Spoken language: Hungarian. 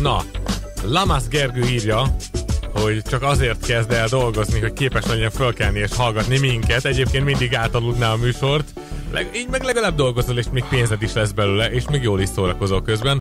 Na, Lamász Gergő írja, hogy csak azért kezd el dolgozni, hogy képes legyen fölkelni és hallgatni minket. Egyébként mindig átaludná a műsort. Így meg legalább dolgozol, és még pénzed is lesz belőle, és még jól is szórakozol közben.